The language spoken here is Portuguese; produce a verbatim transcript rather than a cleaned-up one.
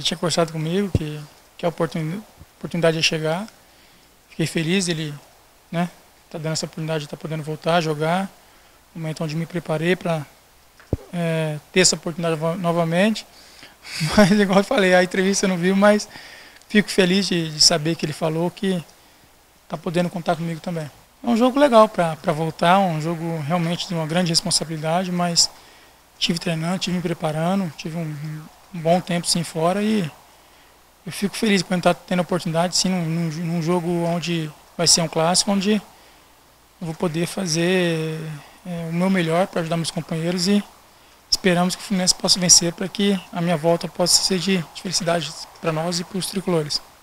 tinha conversado comigo que, que a oportun, oportunidade ia chegar. Fiquei feliz, ele, né, tá dando essa oportunidade de estar tá podendo voltar a jogar. Momento onde me preparei para é, ter essa oportunidade novamente. Mas, igual eu falei, a entrevista eu não vi, mas fico feliz de, de saber que ele falou que está podendo contar comigo também. É um jogo legal para voltar, um jogo realmente de uma grande responsabilidade, mas tive treinando, tive me preparando, tive um, um bom tempo sim fora e eu fico feliz por estar tendo a oportunidade sim num, num, num jogo onde vai ser um clássico, onde eu vou poder fazer é, o meu melhor para ajudar meus companheiros e esperamos que o Fluminense possa vencer para que a minha volta possa ser de, de felicidade para nós e para os tricolores.